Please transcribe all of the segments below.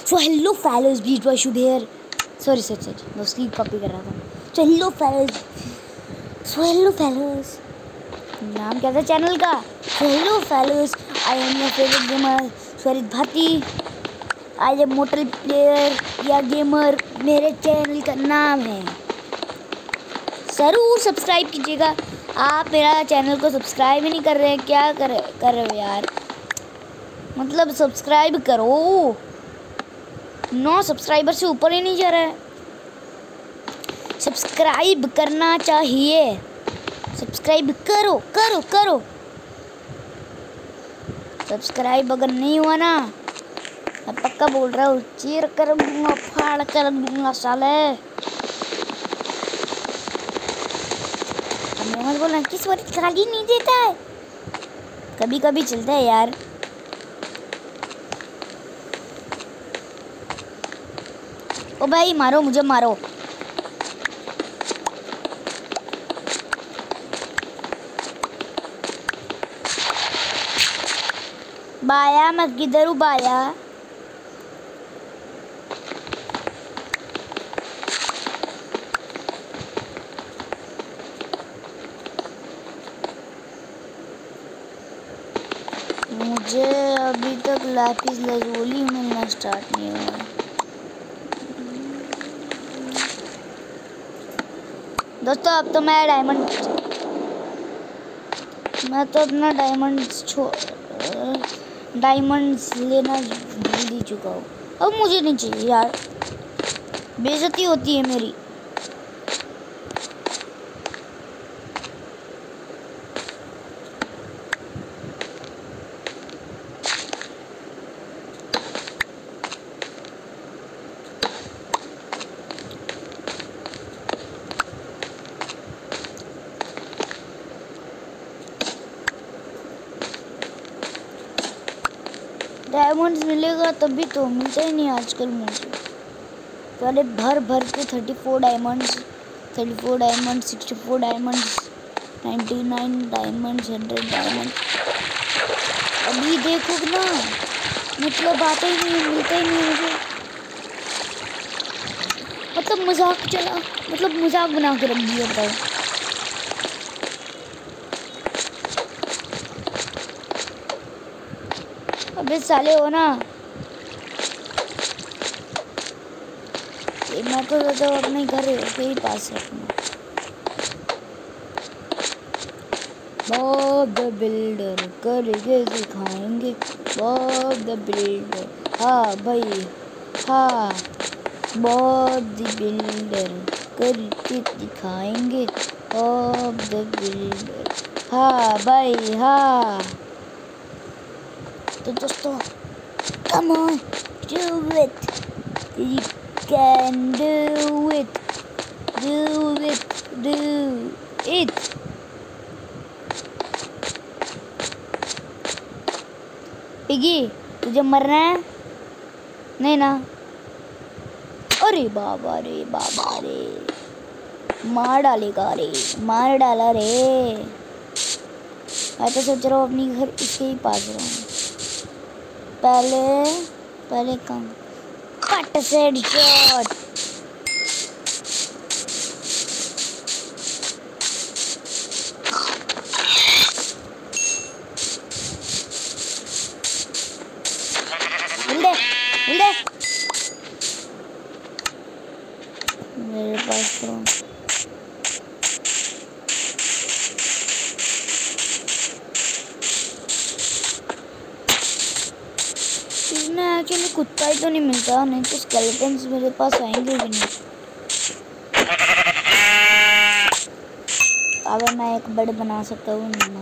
So hello fellows beat boy Shubh here. Sorry मैं उसकी copy कर रहा था। सो हेलो फैलोज नाम क्या था चैनल का? So hello fellows, I am your favourite gamer Swarit Bhati. I am mortal player या गेमर मेरे चैनल का नाम है। ज़रूर सब्सक्राइब कीजिएगा। आप मेरा चैनल को सब्सक्राइब ही नहीं कर रहे हैं, क्या कर रहे हो यार? मतलब सब्सक्राइब करो। 9 सब्सक्राइबर से ऊपर ही नहीं जा रहा है। सब्सक्राइब करना चाहिए। सब्सक्राइब करो करो करो। सब्सक्राइब अगर नहीं हुआ ना, मैं पक्का बोल रहा हूँ चीर कर दूंगा, फाड़ कर दूंगा साले। मत बोलना किस बार गाली नहीं देता है, कभी कभी चलता है यार। ओ भाई मारो मुझे, मारो। बाया मैं किधर हूँ बाया? मुझे अभी तक लापिस लजोली मिलना स्टार्ट नहीं हुआ। दोस्तों अब तो मैं तो अपना डायमंड्स लेना भूल ही चुका हूँ। अब मुझे नहीं चाहिए यार, बेइज्जती होती है मेरी। डायमंड्स मिलेगा तभी तो, मिलता ही नहीं आजकल मुझे। पहले भर भर के 34 डायमंड्स, 64 डायमंड्स, 99 डायमंड्स, 100 डायमंड। अभी देखो ना, मतलब आता ही नहीं, मिलता ही नहीं मुझे। मतलब मजाक बना के रख दिया। बताओ अबे साले हो ना। मैं तो अपने घर के ही पास रखूँगा। बॉब द बिल्डर करके दिखाएंगे, बॉब द बिल्डर। हाँ भाई हाँ, बॉब द बिल्डर करके दिखाएंगे, बॉब द बिल्डर। हाँ भाई हाँ। तो दोस्तों come on, do it, you can do it, do it। Piggy तुझे मरना है नहीं ना? अरे बाबा रे मार डालेगा रे, मार डाला रे। मैं तो सोच रहा हूँ अपनी घर इसके ही पास रहूँ। पहले कम कट से हेडशॉट। उल्टे मेरे पास तो एक्चुअली कुत्ता ही तो नहीं मिलता, नहीं तो स्केलेटन्स मेरे पास आएंगे भी नहीं। अगर मैं एक बेड बना सकता हूँ ना।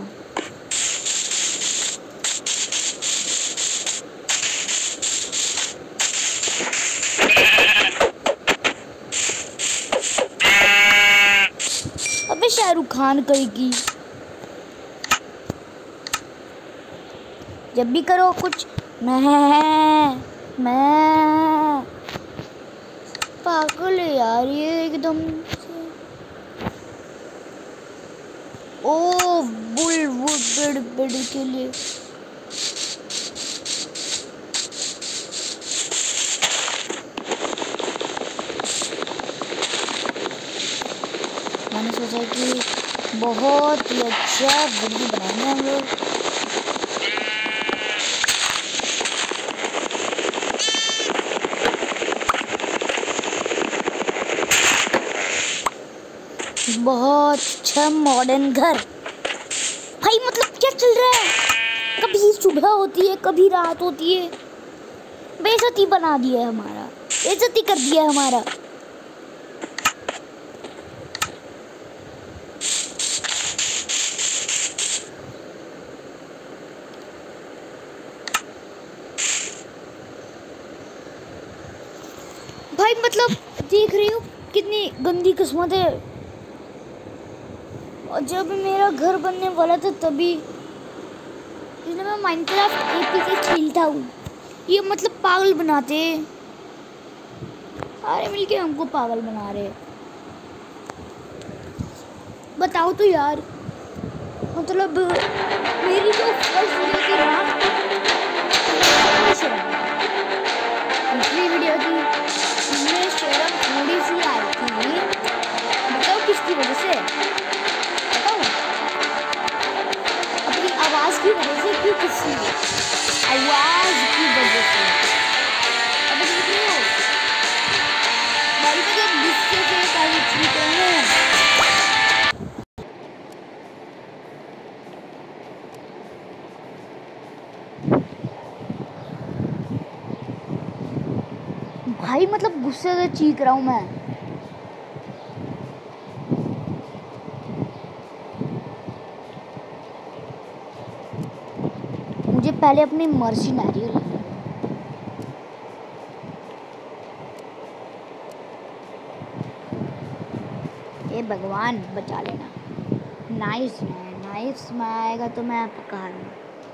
अबे शाहरुख खान कहेगी जब भी करो कुछ मैं पागल है यार ये एकदम से। ओ बुलवुड बेड के लिए मैंने सोचा कि बहुत ही अच्छा वीडियो बनाएंगे हम लोग। बहुत अच्छा मॉडर्न घर। भाई मतलब क्या चल रहा है, कभी सुबह होती है कभी रात होती है। बेइज्जती बना दिया है हमारा, बेइज्जती कर दिया है हमारा। भाई मतलब देख रही हो कितनी गंदी किस्मत है। और जब मेरा घर बनने वाला था तभी इसलिए मैं माइनक्राफ्ट एपीके खेलता हूँ। ये मतलब पागल बनाते, सारे मिलके हमको पागल बना रहे। बताओ तो यार, मतलब मेरी जो फर्स्ट वीडियो थी ना, दूसरी वीडियो थी इसमें शर्म थोड़ी सी आई थी। बताओ किसकी वजह से, बताओ अपनी आवाज़ की वजह से क्यों, किसकी आवाज़ की वजह से। अब देख रहे हो भाई मतलब गुस्से से पहले ठीक रहे हैं। भाई मतलब गुस्से से चीख रहा हूँ मैं। मुझे पहले अपनी मर्सी नारियल लेनी है। ए भगवान बचा लेना। नाइस में, नाइस में आएगा तो मैं पक्का हारूंगा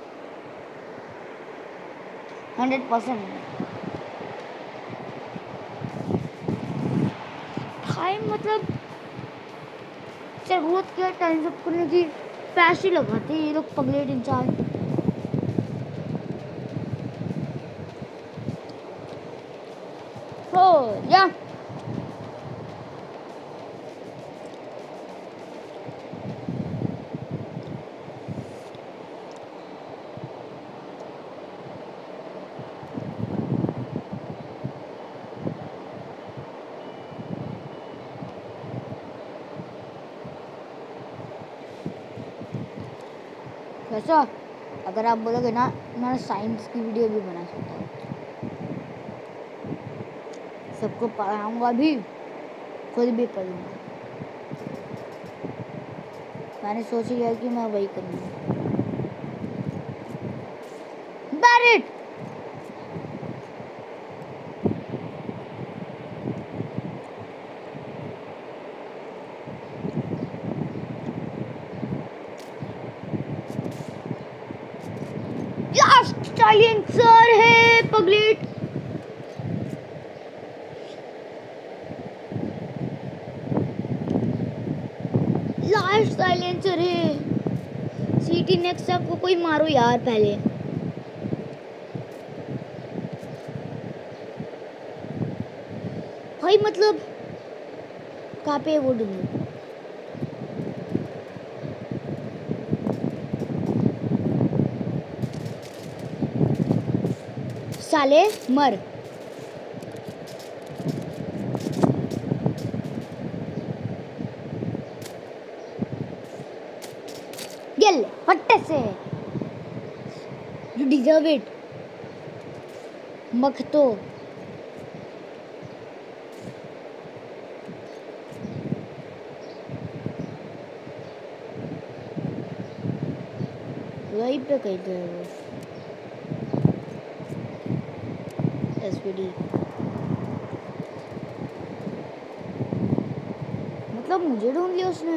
100%। भाई मतलब जरूरत क्या टाइम सब करने की, पैसे लगाते ये लोग पगलेट इंसान। हो या कैसा, अगर आप बोलोगे ना मैं साइंस की वीडियो भी बना सकता हूँ, सबको पढ़ाऊँगा भी, खुद भी पढ़ूँगा। मैंने सोच लिया कि मैं वही करूँगा। बैरिट लास्ट साइलेंसर है पगलेट। लास्ट साइलेंसर है। सीटी नेक्स्ट आपको कोई मारो यार पहले। भाई मतलब कहाँ पे वो डूबू, साले मर। गेल फट्टे से, यू डिजर्व इट मखतो। वहीं पे कहीं थे वो एसपीडी, मतलब मुझे ढूंढ लिया उसने।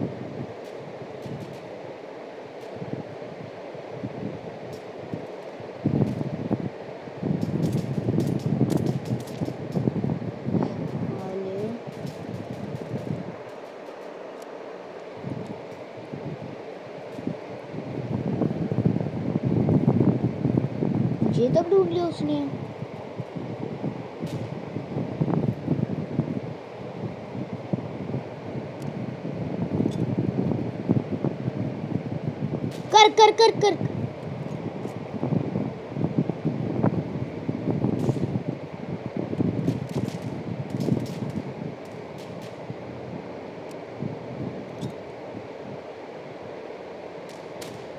मुझे तब ढूंढ लिया उसने। कर कर कर कर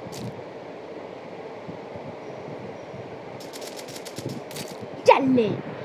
चल ले